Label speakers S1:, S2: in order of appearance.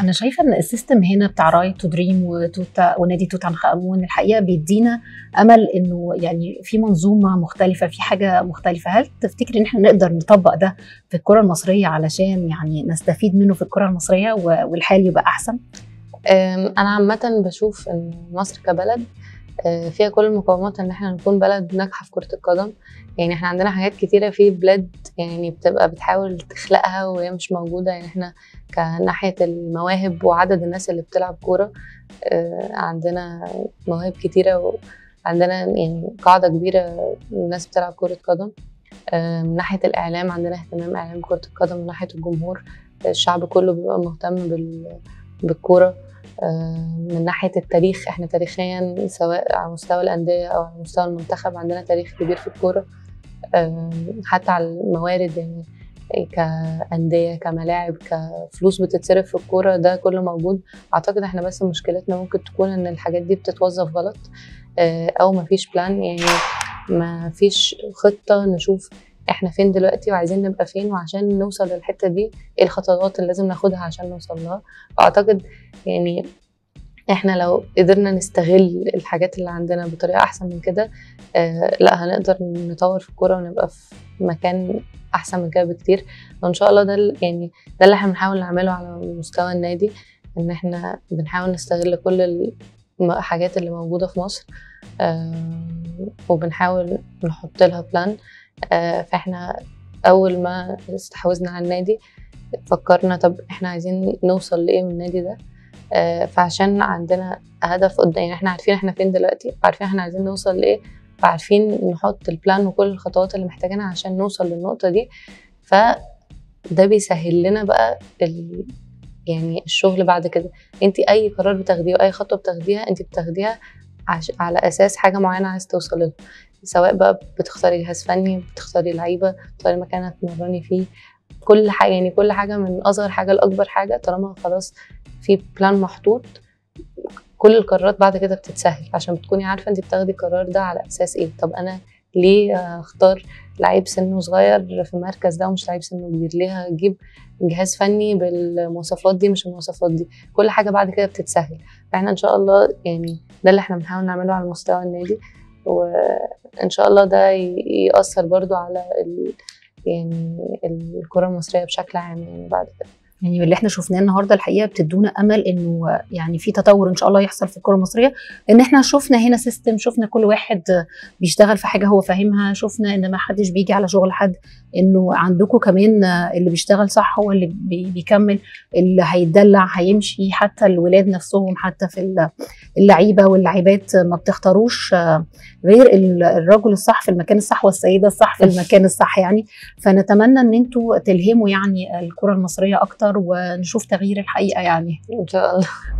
S1: انا شايفه ان السيستم هنا بتاع رايت تو دريم ونادي توت عنخ امون الحقيقه بيدينا امل انه يعني في منظومه مختلفه، في حاجه مختلفه. هل تفتكري ان احنا نقدر نطبق ده في الكره المصريه علشان يعني نستفيد منه في الكره المصريه والحال يبقى احسن؟
S2: انا عامه بشوف ان مصر كبلد فيها كل المقومات ان احنا نكون بلد ناجحه في كره القدم. يعني احنا عندنا حاجات كتيره في بلاد يعني بتبقى بتحاول تخلقها وهي مش موجوده. يعني احنا كناحيه المواهب وعدد الناس اللي بتلعب كوره عندنا مواهب كتيره، وعندنا يعني قاعده كبيره من الناس بتلعب كره قدم. من ناحيه الاعلام عندنا اهتمام اعلام كره القدم. من ناحيه الجمهور الشعب كله بيبقى مهتم بالكوره. من ناحية التاريخ احنا تاريخيا سواء على مستوى الأندية أو على مستوى المنتخب عندنا تاريخ كبير في الكورة. حتى على الموارد يعني كأندية كملاعب كفلوس بتتصرف في الكورة ده كله موجود. أعتقد احنا بس مشكلتنا ممكن تكون إن الحاجات دي بتتوظف غلط أو مفيش بلان، يعني مفيش خطة نشوف احنا فين دلوقتي وعايزين نبقى فين، وعشان نوصل للحتة دي ايه الخطوات اللي لازم ناخدها عشان نوصل لها. اعتقد يعني احنا لو قدرنا نستغل الحاجات اللي عندنا بطريقة احسن من كده لا هنقدر نطور في الكورة ونبقى في مكان احسن من كده بكتير. وان شاء الله ده يعني ده اللي احنا بنحاول نعمله على مستوى النادي، ان احنا بنحاول نستغل كل الحاجات اللي موجودة في مصر وبنحاول نحط لها بلان. فاحنا اول ما استحوذنا على النادي فكرنا طب احنا عايزين نوصل لايه من النادي ده. فعشان عندنا هدف قدام، يعني احنا عارفين احنا فين دلوقتي وعارفين احنا عايزين نوصل لايه، فعارفين نحط البلان وكل الخطوات اللي محتاجينها عشان نوصل للنقطة دي. فده بيسهل لنا بقى يعني الشغل بعد كده. انت اي قرار بتاخديه واي خطوة بتاخديها انت بتاخديها على اساس حاجة معينة عايز توصل لها، سواء بقى بتختاري جهاز فني، بتختاري لعيبة، بتختاري مكان هتمرني فيه، كل حاجة. يعني كل حاجة من أصغر حاجة لأكبر حاجة طالما خلاص في بلان محطوط كل القرارات بعد كده بتتسهل، عشان بتكوني عارفة انت بتاخدي القرار ده على أساس ايه. طب أنا ليه اختار لعيب سنه صغير في المركز ده ومش لعيب سنه كبير؟ ليه هجيب جهاز فني بالمواصفات دي مش المواصفات دي؟ كل حاجة بعد كده بتتسهل. فاحنا ان شاء الله يعني ده اللي احنا بنحاول نعمله على مستوى النادي، وان شاء الله ده يأثر برضو على يعني الكرة المصرية بشكل عام يعني بعد كده.
S1: يعني اللي احنا شفناه النهارده الحقيقه بتدونا امل انه يعني في تطور ان شاء الله يحصل في الكره المصريه، ان احنا شفنا هنا سيستم، شفنا كل واحد بيشتغل في حاجه هو فاهمها، شفنا ان ما حدش بيجي على شغل حد، انه عندكم كمان اللي بيشتغل صح هو اللي بيكمل، اللي هيتدلع هيمشي. حتى الولاد نفسهم حتى في اللعيبه واللاعبات ما بتختاروش غير الرجل الصح في المكان الصح والسيده الصح في المكان الصح يعني. فنتمنى ان انتوا تلهموا يعني الكره المصريه اكتر ونشوف تغيير الحقيقه يعني
S2: ان شاء الله.